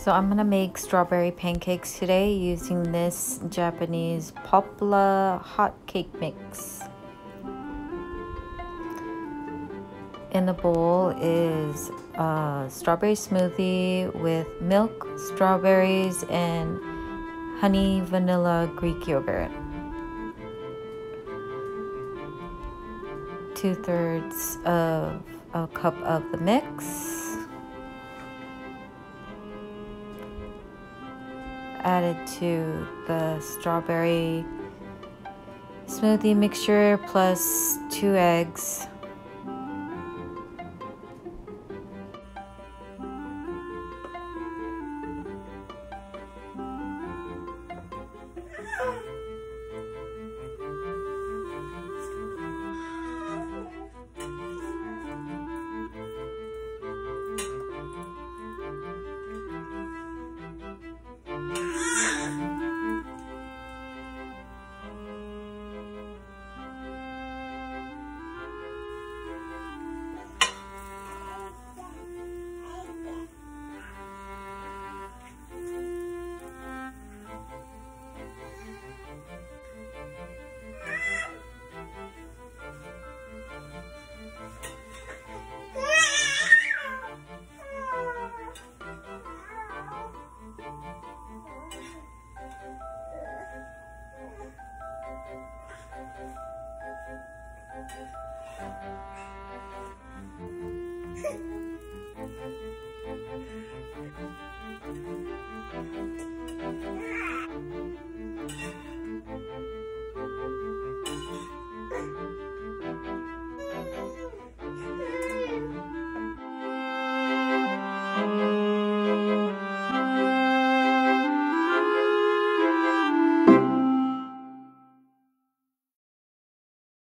So I'm gonna make strawberry pancakes today using this Japanese popular hot cake mix. In the bowl is a strawberry smoothie with milk, strawberries, and honey vanilla Greek yogurt. 2/3 of a cup of the mix. Added to the strawberry smoothie mixture plus 2 eggs.